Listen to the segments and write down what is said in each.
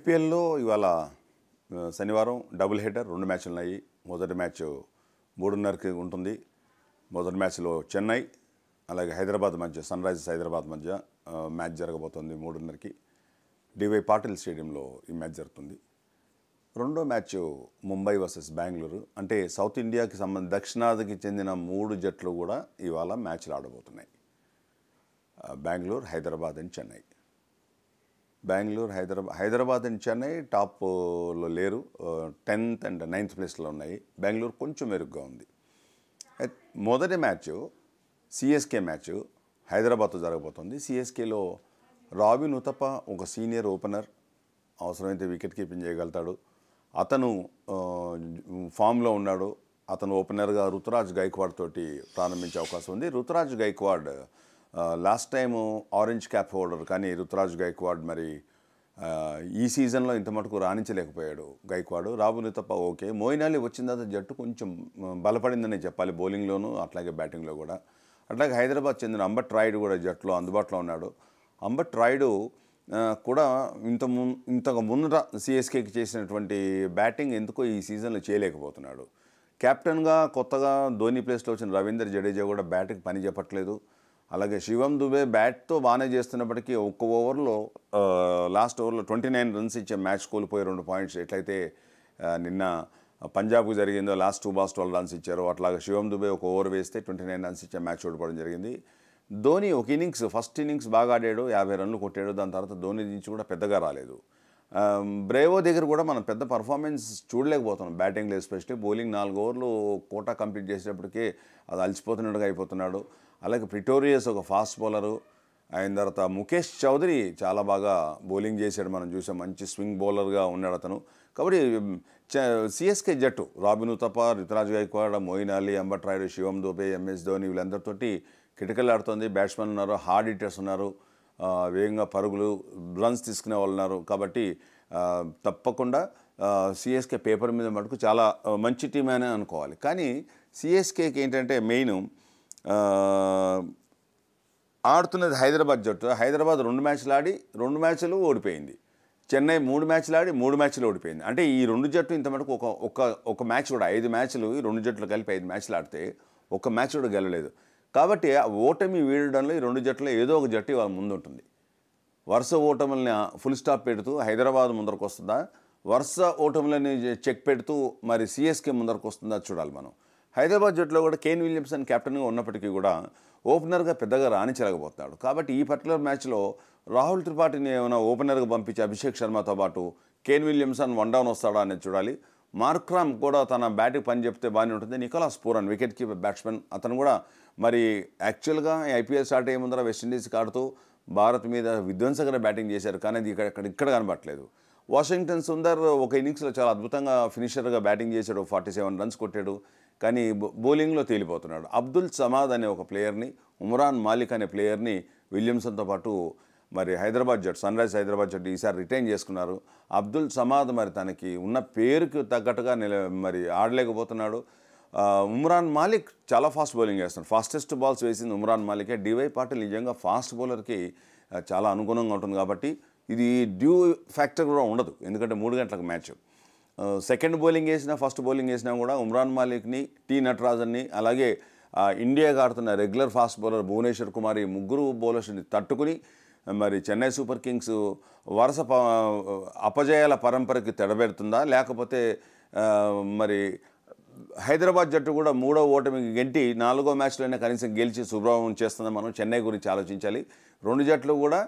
ఐపీఎల్లో ఇవాళ శనివారం డబుల్ హెడర్ 2 మ్యాచ్లు ఉన్నాయి. మొదటి మ్యాచ్ 3:30కి ఉంటుంది. మొదటి మ్యాచ్లో చెన్నై అలాగే హైదరాబాద్ మధ్య సన్ రైజర్స్ హైదరాబాద్ మధ్య మ్యాచ్ జరగబోతోంది 3:30కి. డివై పాటిల్ స్టేడియంలో ఈ మ్యాచ్ జరుగుతుంది. రెండో మ్యాచ్ ముంబై వర్సెస్ బెంగళూరు. అంటే సౌత్ ఇండియాకి దక్షిణాదికి చెందిన 3 జట్లు కూడా ఇవాళ మ్యాచ్లు ఆడబోతున్నాయి. బెంగళూరు, హైదరాబాద్ అండ్ చెన్నై. బెంగళూరు, హైదరాబాద్ అండ్ చెన్నై టాప్లో లేరు. 10th and 9th ప్లేస్లో ఉన్నాయి. బెంగళూరు కొంచెం మెరుగ్గా ఉంది. మొదటి మ్యాచ్ సిఎస్కే మ్యాచ్ హైదరాబాద్తో జరగబోతుంది. సిఎస్కేలో రాబిన్ ఉతప్ప ఒక సీనియర్ ఓపెనర్, అవసరమైతే వికెట్ కీపింగ్ చేయగలుగుతాడు. అతను ఫామ్లో ఉన్నాడు. అతను ఓపెనర్గా రుతురాజ్ గైక్వాడ్ తోటి ప్రారంభించే అవకాశం ఉంది. Ruturaj Gaikwad last time orange cap holder, కానీ రుతురాజ్ గైక్వాడ్ మరి ఈ సీజన్లో ఇంత మటుకు రాణించలేకపోయాడు గైక్వాడ్. రాబిన్ ఉతప్ప ఓకే. మోయిన్ అలీ వచ్చిన తర్వాత జట్టు కొంచెం బలపడిందని చెప్పాలి, బౌలింగ్లోనూ అట్లాగే బ్యాటింగ్లో కూడా. అట్లాగే హైదరాబాద్ చెందిన అంబట్ రాయుడు కూడా జట్టులో అందుబాటులో ఉన్నాడు. అంబట్ రాయుడు కూడా ఇంతకు ముందర సిఎస్కేకి చేసినటువంటి బ్యాటింగ్ ఎందుకో ఈ సీజన్లో చేయలేకపోతున్నాడు. కెప్టెన్గా కొత్తగా ధోని ప్లేస్లో వచ్చిన రవీంద్ర జడేజా కూడా బ్యాట్కి పని చెప్పట్లేదు. అలాగే శివం దుబే బ్యాట్తో బాగానే చేస్తున్నప్పటికీ ఒక్క ఓవర్లో లాస్ట్ ఓవర్లో 29 రన్స్ ఇచ్చే మ్యాచ్ కోల్పోయి 2 పాయింట్స్. ఎట్లయితే నిన్న పంజాబ్కు జరిగిందో లాస్ట్ 2 balls 12 runs ఇచ్చారు, అట్లాగే శివం దుబే ఒక ఓవర్ వేస్తే 29 runs ఇచ్చే మ్యాచ్ ఓడిపోవడం జరిగింది. ధోని ఒక ఇన్నింగ్స్, ఫస్ట్ ఇన్నింగ్స్ బాగా ఆడాడు, 50 runs కొట్టాడు. దాని తర్వాత ధోని నుంచి కూడా పెద్దగా రాలేదు. బ్రేవో దగ్గర కూడా మనం పెద్ద పర్ఫార్మెన్స్ చూడలేకపోతున్నాం బ్యాటింగ్లో, ఎస్పెషల్లీ బౌలింగ్ 4 ఓవర్లు కోటా కంప్లీట్ చేసేటప్పటికే అది అలసిపోతున్నట్టుగా అయిపోతున్నాడు. అలాగే ప్రిటోరియస్ ఒక ఫాస్ట్ బౌలరు. అయిన తర్వాత ముఖేష్ చౌదరి చాలా బాగా బౌలింగ్ చేశాడు, మనం చూసాం. మంచి స్వింగ్ బౌలర్గా ఉన్నాడు అతను. కాబట్టి సిఎస్కే జట్టు రాబిన్ ఉతప్ప, రుతురాజ్ గైక్వాడ్, మోయిన్ అలీ, అంబట్ రాయుడు, శివం దుబే, ఎంఎస్ ధోని వీళ్ళందరితోటి కిటకలు ఆడుతుంది. బ్యాట్స్మెన్ ఉన్నారు, హార్డ్ హిట్టర్స్ ఉన్నారు, వేగంగా పరుగులు రన్స్ తీసుకునే వాళ్ళు ఉన్నారు. కాబట్టి తప్పకుండా సిఎస్కే పేపర్ మీద మటుకు చాలా మంచి టీం అనే అనుకోవాలి. కానీ సిఎస్కేకి ఏంటంటే మెయిన్ ఆడుతున్నది హైదరాబాద్ జట్టు. హైదరాబాద్ 2 మ్యాచ్లు ఆడి 2 మ్యాచ్లు ఓడిపోయింది. చెన్నై 3 మ్యాచ్లు ఆడి 3 మ్యాచ్లు ఓడిపోయింది. అంటే ఈ 2 జట్టు ఇంత మటుకు ఒక మ్యాచ్ కూడా 5 మ్యాచ్లు ఈ 2 జట్లు కలిపి 5 మ్యాచ్లు ఆడితే ఒక మ్యాచ్ కూడా గెలలేదు. కాబట్టి ఓటమి వీడడంలో ఈ 2 జట్లు ఏదో ఒక జట్టు వాళ్ళ ముందుంటుంది. వరుస ఓటములని ఫుల్ స్టాప్ పెడుతూ హైదరాబాద్ ముందరకు వస్తుందా, వరుస ఓటములని చెక్ పెడుతూ మరి సిఎస్కే ముందరకు వస్తుందా చూడాలి మనం. హైదరాబాద్ జట్టులో కూడా కేన్ విలియమ్సన్ కెప్టెన్గా ఉన్నప్పటికీ కూడా ఓపెనర్గా పెద్దగా రాణించలేకపోతున్నాడు. కాబట్టి ఈ పర్టికులర్ మ్యాచ్లో రాహుల్ త్రిపాఠిని ఏమైనా ఓపెనర్గా పంపించి అభిషేక్ శర్మతో పాటు కేన్ విలియమ్సన్ 1 down వస్తాడా అనేది చూడాలి. మార్క్రామ్ కూడా తన బ్యాట్కి పని చెప్తే బాగానే ఉంటుంది. Nicholas Pooran wicket keeper batsmen, అతను కూడా మరి యాక్చువల్గా ఐపీఎల్ స్టార్ట్ అయ్యే ముందర వెస్టిండీస్కి ఆడుతూ భారత్ మీద విధ్వంసకర బ్యాటింగ్ చేశారు, కానీ అది ఇక్కడ కనబడట్లేదు. వాషింగ్టన్ సుందర్ ఒక ఇన్నింగ్స్లో చాలా అద్భుతంగా ఫినిషర్గా బ్యాటింగ్ చేశాడు, 47 runs కొట్టాడు, కానీ బౌలింగ్లో తేలిపోతున్నాడు. అబ్దుల్ సమాద్ అనే ఒక ప్లేయర్ని, ఉమ్రాన్ మాలిక్ అనే ప్లేయర్ని విలియమ్సన్తో పాటు మరి హైదరాబాద్ జట్టు, సన్ రైజర్స్ హైదరాబాద్ జట్టు ఈసారి రిటైన్ చేసుకున్నారు. అబ్దుల్ సమాద్ మరి తనకి ఉన్న పేరుకి తగ్గట్టుగా మరి ఆడలేకపోతున్నాడు. ఉమ్రాన్ మాలిక్ చాలా ఫాస్ట్ బౌలింగ్ చేస్తున్నాడు. ఫాస్టెస్ట్ బాల్స్ వేసింది ఉమ్రాన్ మాలికే. డివై పాటిల్ నిజంగా ఫాస్ట్ బౌలర్కి చాలా అనుగుణంగా ఉంటుంది. కాబట్టి ఇది డ్యూ ఫ్యాక్టర్ కూడా ఉండదు, ఎందుకంటే 3 గంటలకు మ్యాచ్. సెకండ్ బౌలింగ్ వేసినా ఫస్ట్ బౌలింగ్ వేసినా కూడా ఉమ్రాన్ మాలిక్ని, టీ నటరాజన్ని, అలాగే ఇండియాగా ఆడుతున్న regular fast bowler Bhuvneshwar Kumar, ఈ 3 బౌలర్స్ని తట్టుకుని మరి చెన్నై సూపర్ కింగ్స్ వరుస అపజయాల పరంపరకి తెడబెడుతుందా, లేకపోతే మరి హైదరాబాద్ జట్టు కూడా 3వ ఓటమికి గెంటి 4వ మ్యాచ్లోనే కనీసం గెలిచి శుభ్రమం చేస్తుందా, మనం చెన్నై గురించి ఆలోచించాలి. 2 జట్లు కూడా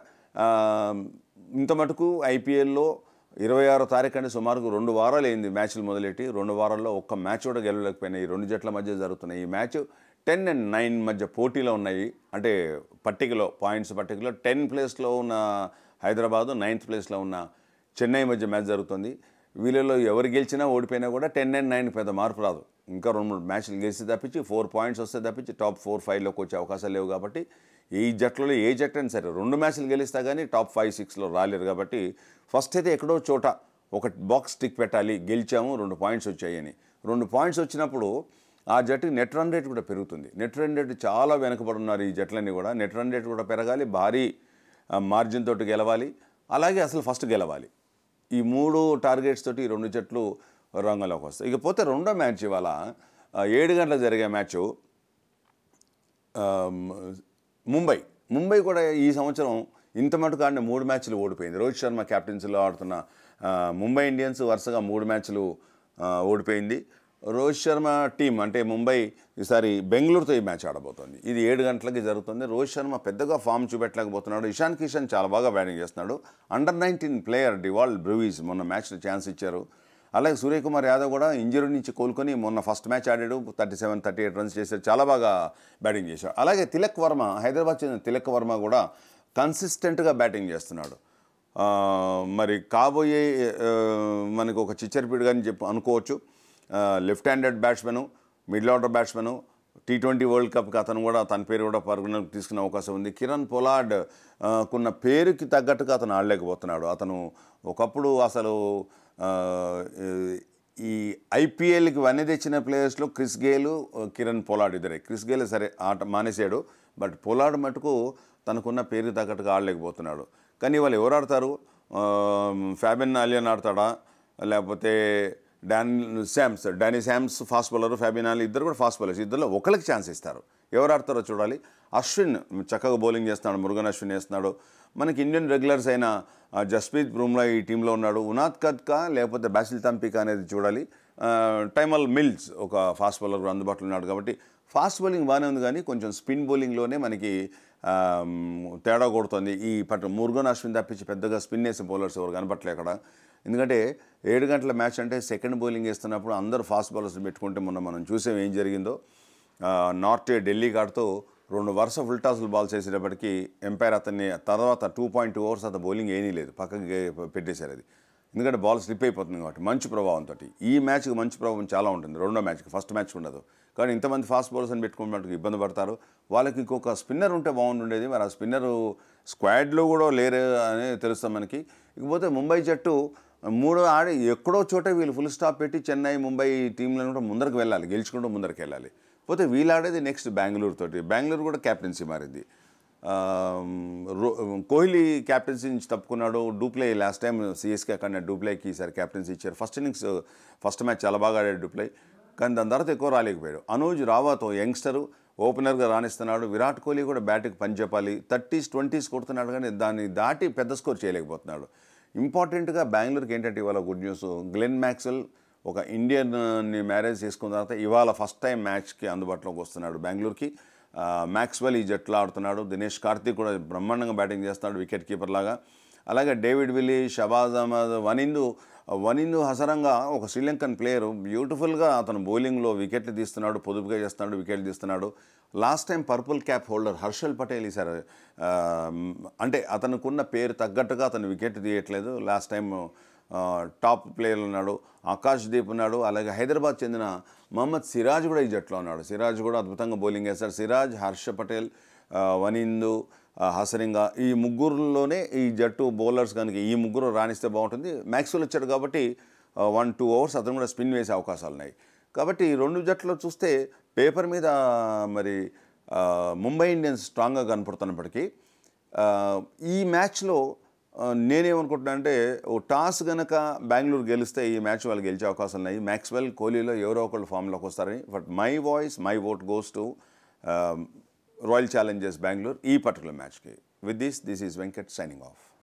ఇంత మటుకు ఐపీఎల్లో 26వ తారీఖు అంటే సుమారుకు 2 వారాలు అయింది మ్యాచ్లు మొదలెట్టి. 2 వారాల్లో ఒక్క మ్యాచ్ కూడా గెలవలేకపోయినాయి. ఈ 2 జట్ల మధ్య జరుగుతున్నాయి. ఈ మ్యాచ్ 10 and 9 మధ్య పోటీలో ఉన్నాయి. అంటే పట్టికలో, పాయింట్స్ పట్టికలో 10th ప్లేస్లో ఉన్న హైదరాబాదు, 9th ప్లేస్లో ఉన్న చెన్నై మధ్య మ్యాచ్ జరుగుతుంది. వీళ్ళలో ఎవరు గెలిచినా ఓడిపోయినా కూడా 10 and 9 పెద్ద మార్పు రాదు. ఇంకా 2-3 మ్యాచ్లు గెలిచి తప్పించి 4 points వస్తే తప్పించి టాప్ 4-5లోకి వచ్చే అవకాశాలు లేవు. కాబట్టి ఈ జట్లలో ఏ జట్టు అయినా సరే 2 మ్యాచ్లు గెలిస్తా కానీ టాప్ 5-6లో రాలేరు. కాబట్టి ఫస్ట్ అయితే ఎక్కడో చోట ఒక బాక్స్ టిక్ పెట్టాలి, గెలిచాము 2 points వచ్చాయని. 2 points వచ్చినప్పుడు ఆ జట్టుకి నెట్ రన్ రేట్ కూడా పెరుగుతుంది. నెట్ రన్ రేట్ చాలా వెనకబడి ఉన్నారు ఈ జట్లన్నీ కూడా. నెట్ రన్ రేట్ కూడా పెరగాలి, భారీ మార్జిన్ తోటి గెలవాలి, అలాగే అసలు ఫస్ట్ గెలవాలి. ఈ 3 టార్గెట్స్ తోటి ఈ 2 జట్లు రంగంలోకి వస్తాయి. ఇకపోతే రెండో మ్యాచ్ ఇవాళ 7 గంటలకు జరిగే మ్యాచు ముంబై కూడా ఈ సంవత్సరం ఇంత మటుకు ఆడిన 3 మ్యాచ్లు ఓడిపోయింది. రోహిత్ శర్మ క్యాప్టెన్సీలో ఆడుతున్న ముంబై ఇండియన్స్ వరుసగా 3 మ్యాచ్లు ఓడిపోయింది. రోహిత్ శర్మ టీం అంటే ముంబై ఈసారి బెంగళూరుతో ఈ మ్యాచ్ ఆడబోతోంది. ఇది 7 గంటలకి జరుగుతుంది. రోహిత్ శర్మ పెద్దగా ఫామ్ చూపెట్టలేకపోతున్నాడు. ఇషాన్ కిషన్ చాలా బాగా బ్యాటింగ్ చేస్తున్నాడు. అండర్-19 ప్లేయర్ డివాల్ బ్రూయిస్ మొన్న మ్యాచ్లో ఛాన్స్ ఇచ్చారు. అలాగే సూర్యకుమార్ యాదవ్ కూడా ఇంజరీ నుంచి కోలుకొని మొన్న ఫస్ట్ మ్యాచ్ ఆడాడు. 37-38 రన్స్ చేశాడు. చాలా బాగా బ్యాటింగ్ చేశాడు. అలాగే తిలక్ వర్మ, హైదరాబాద్ చెందిన తిలక్ వర్మ కూడా కన్సిస్టెంట్గా బ్యాటింగ్ చేస్తున్నాడు. మరి కాబోయే మనకు ఒక చిచ్చరిపిడిగా అని అనుకోవచ్చు. Left handed batsman, middle order batsman, T20 world కప్కి అతను కూడా తన పేరు కూడా పరిగణలోకి తీసుకునే అవకాశం ఉంది. కిరణ్ పొలార్డ్ కున్న పేరుకి తగ్గట్టుగా అతను ఆడలేకపోతున్నాడు. అతను ఒకప్పుడు అసలు ఈ ఐపీఎల్కి వన్నీ తెచ్చిన ప్లేయర్స్లో క్రిస్ గేలు, కిరణ్ పొలార్డ్ ఇద్దరే. క్రిస్ గేల్ సరే ఆట మానేశాడు, బట్ పొలార్డ్ మటుకు తనకున్న పేరుకి తగ్గట్టుగా ఆడలేకపోతున్నాడు. కానీ వాళ్ళు ఎవరు ఆడతారు? ఫ్యాబిన్ ఆలియన్ ఆడతాడా, లేకపోతే Danny Sams fast bowler, Fabian Allen ఇద్దరు కూడా ఫాస్ట్ బౌలర్స్. ఇద్దరులో ఒకరికి ఛాన్స్ ఇస్తారు. ఎవరు ఆడతారో చూడాలి. అశ్విన్ చక్కగా బౌలింగ్ చేస్తున్నాడు, మురుగన్ అశ్విన్ చేస్తున్నాడు. మనకి ఇండియన్ రెగ్యులర్స్ అయిన జస్ప్రీత్ బుమ్రా ఈ టీంలో ఉన్నాడు. ఉనాద్ కద్కా లేకపోతే బాసిల్ తంపికా అనేది చూడాలి. టైమల్ మిల్స్ ఒక ఫాస్ట్ బౌలర్ అందుబాటులో ఉన్నాడు. కాబట్టి ఫాస్ట్ బౌలింగ్ బాగానే ఉంది, కానీ కొంచెం స్పిన్ బౌలింగ్లోనే మనకి తేడా కొడుతుంది. ఈ మురుగన్ అశ్విన్ తప్పించి పెద్దగా స్పిన్ వేసే బౌలర్స్ ఎవరు కనపట్లే అక్కడ. ఎందుకంటే 7 గంటల మ్యాచ్ అంటే సెకండ్ బౌలింగ్ వేస్తున్నప్పుడు అందరూ ఫాస్ట్ బౌలర్స్ పెట్టుకుంటే మొన్న మనం చూసాం ఏం జరిగిందో. నార్త్ ఢిల్లీ ఆడుతూ 2 వరుస ఫుల్ టాస్లు బాల్స్ వేసేటప్పటికి ఎంపైర్ అతన్ని తర్వాత 2.2 ఓవర్స్ అతను బౌలింగ్ ఏమీ లేదు, పక్కకి పెట్టేశారు. అది ఎందుకంటే బాల్ స్లిప్ అయిపోతుంది కాబట్టి మంచి ప్రభావంతో. ఈ మ్యాచ్కి మంచి ప్రభావం చాలా ఉంటుంది, రెండో మ్యాచ్కి. ఫస్ట్ మ్యాచ్కి ఉండదు. కానీ ఇంతమంది ఫాస్ట్ బౌలర్స్ అని పెట్టుకున్నట్టుకు ఇబ్బంది పడతారు. వాళ్ళకి ఇంకొక స్పిన్నర్ ఉంటే బాగుంటుండేది. మరి ఆ స్పిన్నరు స్క్వాడ్లో కూడా లేరు అని తెలుస్తాం మనకి. ఇకపోతే ముంబై జట్టు 3 ఆడి ఎక్కడో చోట వీళ్ళు ఫుల్ స్టాప్ పెట్టి చెన్నై, ముంబై టీంలను కూడా ముందరకు వెళ్ళాలి, గెలుచుకుంటూ ముందరకు వెళ్ళాలి. పోతే వీళ్ళు ఆడేది నెక్స్ట్ బెంగళూరు తోటి. బెంగళూరు కూడా క్యాప్టెన్సీ మారింది. కోహ్లీ క్యాప్టెన్సీ నుంచి తప్పుకున్నాడు. డూప్లే లాస్ట్ టైం CSK కన్నా డూప్లేకి ఈసారి క్యాప్టెన్సీ ఇచ్చారు. ఫస్ట్ ఇన్నింగ్స్ ఫస్ట్ మ్యాచ్ చాలా బాగా ఆడాడు డూప్లే, కానీ దాని తర్వాత ఎక్కువ రాలేకపోయాడు. అనూజ్ రావాతో యంగ్స్టరు ఓపెనర్గా రాణిస్తున్నాడు. విరాట్ కోహ్లీ కూడా బ్యాట్కి పని చెప్పాలి. 30s 20s కొడుతున్నాడు, కానీ దాన్ని దాటి పెద్ద స్కోర్ చేయలేకపోతున్నాడు. ఇంపార్టెంట్గా బెంగళూరుకి ఏంటంటే ఇవాళ గుడ్ న్యూస్. గ్లెన్ మ్యాక్స్వెల్ ఒక ఇండియన్ని మ్యారేజ్ చేసుకున్న తర్వాత ఇవాళ ఫస్ట్ టైం మ్యాచ్కి అందుబాటులోకి వస్తున్నాడు బెంగళూరుకి. మ్యాక్స్వెల్ ఈ జట్లో ఆడుతున్నాడు. దినేష్ కార్తీక్ కూడా బ్రహ్మాండంగా బ్యాటింగ్ చేస్తున్నాడు వికెట్ కీపర్ లాగా. అలాగే డేవిడ్ విల్లీ, షబాజ్ అహ్మద్, వనిందు హసరంగా ఒక శ్రీలంకన్ ప్లేయర్ బ్యూటిఫుల్గా అతను బౌలింగ్లో వికెట్లు తీస్తున్నాడు, పొదుపుగా చేస్తున్నాడు, వికెట్లు తీస్తున్నాడు. Last time purple cap holder Harshal Patel ఈసారి అంటే అతనుకున్న పేరు తగ్గట్టుగా అతను వికెట్ తీయట్లేదు. లాస్ట్ టైం టాప్ ప్లేయర్లు ఉన్నాడు. ఆకాష్ దీప్ ఉన్నాడు. అలాగే హైదరాబాద్ చెందిన మహమ్మద్ సిరాజ్ కూడా ఈ జట్లో ఉన్నాడు. సిరాజ్ కూడా అద్భుతంగా బౌలింగ్ వేస్తాడు. సిరాజ్, హర్ష పటేల్, వనిందు, హసరింగా ఈ ముగ్గురులోనే ఈ జట్టు బౌలర్స్ కనుక ఈ ముగ్గురు రాణిస్తే బాగుంటుంది. మ్యాక్స్వెల్ వచ్చాడు కాబట్టి 1-2 ఓవర్స్ అతను కూడా స్పిన్ వేసే అవకాశాలు ఉన్నాయి. కాబట్టి ఈ 2 జట్లు చూస్తే పేపర్ మీద మరి ముంబై ఇండియన్స్ స్ట్రాంగ్గా కనపడుతున్నప్పటికీ ఈ మ్యాచ్లో నేనేమనుకుంటున్నా అంటే టాస్ కనుక బెంగళూరు గెలిస్తే ఈ మ్యాచ్ వాళ్ళు గెలిచే అవకాశాలు ఉన్నాయి. మ్యాక్స్వెల్, కోహ్లీలో ఎవరో ఒకళ్ళు ఫామ్లోకి వస్తారని. But my voice, my vote goes to royal challengers Bengaluru ఈ పర్టికులర్ మ్యాచ్కి. With this is Venkat signing of.